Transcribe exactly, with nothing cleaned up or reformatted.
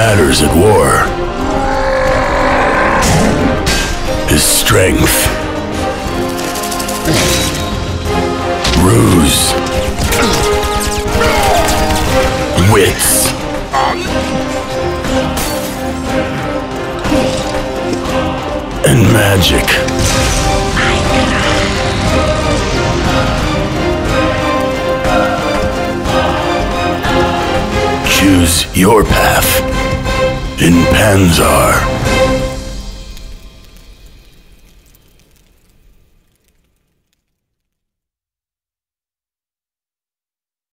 matters at war is strength, ruse, wits, and magic. Choose your path in Panzar.